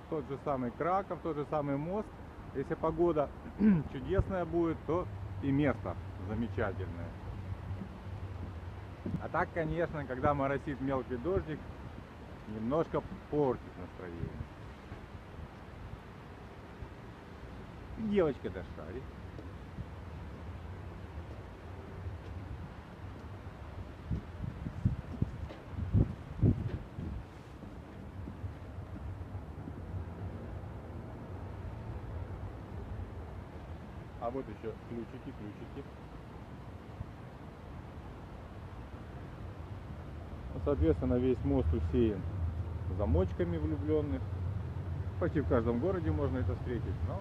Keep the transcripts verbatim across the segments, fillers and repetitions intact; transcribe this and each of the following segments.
тот же самый Краков, тот же самый мост. Если погода чудесная будет, то и место замечательное. А так, конечно, когда моросит мелкий дождик, немножко портит настроение. Девочка-то шарит. А вот еще ключики, ключики. Соответственно, весь мост усеян замочками влюбленных. Почти в каждом городе можно это встретить, но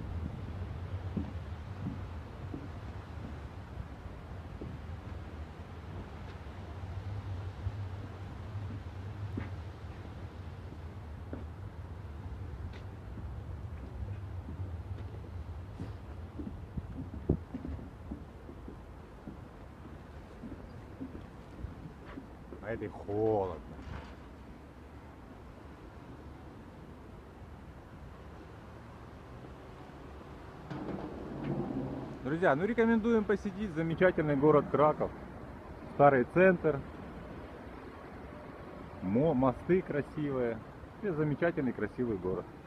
а это и холодно. Друзья, ну рекомендуем посетить замечательный город Краков. Старый центр, мосты красивые. И замечательный красивый город.